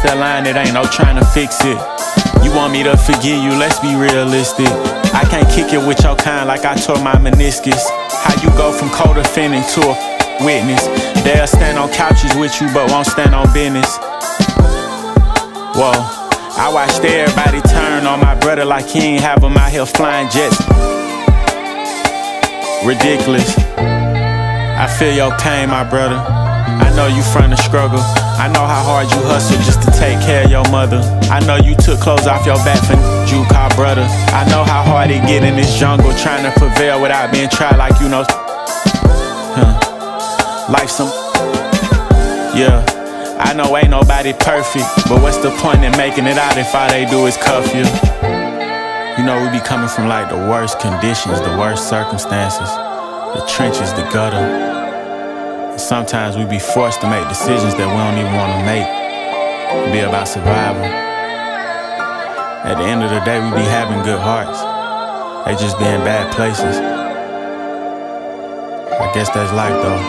that line, it ain't no trying to fix it. You want me to forgive you, let's be realistic. I can't kick it with your kind like I tore my meniscus. How you go from co-defendant to a witness? They'll stand on couches with you but won't stand on business. Whoa, I watched everybody turn on my brother like he ain't have him out here flying jets. Ridiculous. I feel your pain, my brother. I know you from the struggle. I know how hard you hustle just to take care of your mother. I know you took clothes off your back for you call brother. I know how hard it get in this jungle trying to prevail without being tried like you know. Life some. Yeah, I know ain't nobody perfect, but what's the point in making it out if all they do is cuff you? You know we be coming from like the worst conditions, the worst circumstances, the trenches, the gutter. And sometimes we be forced to make decisions that we don't even want to make. It be about survival. At the end of the day, we be having good hearts. They just be in bad places. I guess that's life though.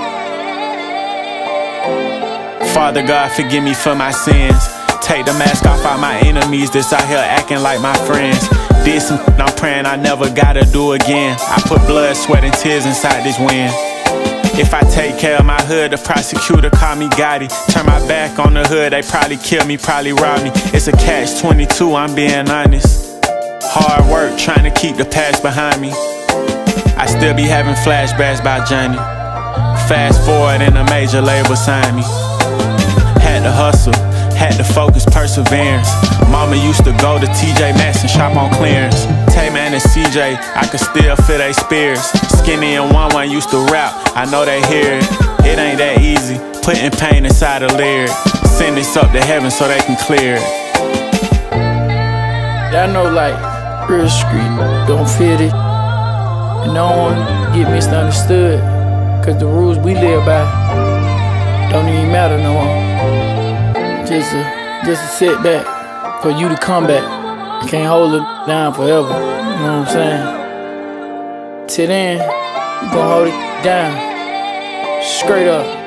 Father God, forgive me for my sins. Take the mask off all my enemies that's out here acting like my friends. Did some I'm praying I never gotta do again. I put blood, sweat, and tears inside this win. If I take care of my hood, the prosecutor call me Gotti. Turn my back on the hood, they probably kill me, probably rob me. It's a catch-22, I'm being honest. Hard work, trying to keep the past behind me. I still be having flashbacks by Johnny. Fast forward and a major label signed me. Had to hustle, had to focus, perseverance. Mama used to go to TJ Maxx and shop on clearance. Tay-Man and CJ, I could still feel they spears. Skinny and One used to rap, I know they hear it. It ain't that easy, putting pain inside a lyric. Send this up to heaven so they can clear it. Y'all know like real street don't fit it, and no one get misunderstood, cause the rules we live by don't even matter no more. Just a setback for you to come back. You can't hold it down forever, you know what I'm saying? Till then, you gon' hold it down, straight up.